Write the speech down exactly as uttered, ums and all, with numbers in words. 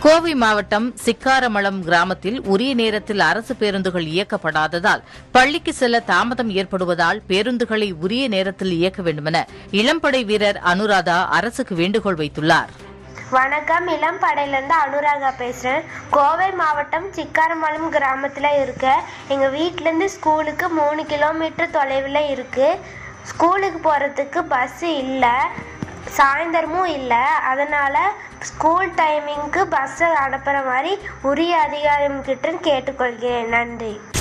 கோவை மாவட்டம் சிக்காரமளம் கிராமத்தில் உரிய நேரத்தில் அரசு பேருந்துகள் இயக்கப்படாததால் பள்ளிக்கு செல்ல தாமதம் ஏற்படுவதால் பேருந்துகளை உரிய நேரத்தில் இயக்க வேண்டுமென இளம்படை வீரர் அனுராதா அரசுக்கு வேண்டுகோள் வைத்துள்ளார். வணக்கம், இளம்படையிலேருந்து அனுராதா பேசுகிறேன். கோவை மாவட்டம் சிக்காரமளம் கிராமத்தில் இருக்க எங்கள் வீட்டிலேருந்து ஸ்கூலுக்கு மூணு கிலோமீட்டர் தொலைவில் இருக்குது. ஸ்கூலுக்கு போகிறதுக்கு பஸ்ஸு இல்லை, சாயந்தரமும் இல்லை. அதனால் ஸ்கூல் டைமிங்க்கு பஸ்ஸை அனுப்புகிற மாதிரி உரிய அதிகாரிகிட்ட கேட்டுக்கொள்கிறேன். நன்றி.